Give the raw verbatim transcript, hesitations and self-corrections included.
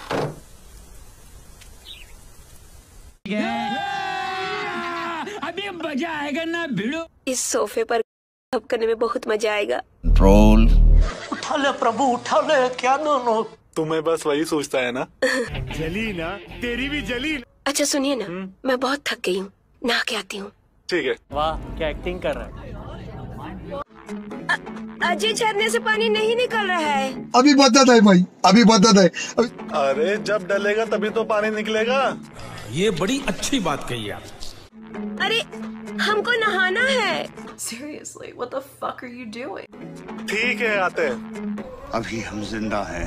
अभी मजा आएगा ना भिड़ो। इस सोफे पर गप करने में बहुत मजा आएगा। कंट्रोल। उठा ले प्रभु, उठा ले। क्या दोनों? तुम्हें बस वही सोचता है ना। जली ना, तेरी भी जली। अच्छा सुनिए ना, मैं बहुत थक गई हूँ, नहा के आती हूँ। ठीक है। वाह क्या एक्टिंग कर रहा है। अजय, झरने से पानी नहीं निकल रहा है। अभी बता है भाई, अभी बता है। अरे जब डलेगा तभी तो पानी निकलेगा। ये बड़ी अच्छी बात कही आप। अरे हमको नहाना है। Seriously, what the fuck are you doing? ठीक है आते हैं। अभी हम जिंदा हैं।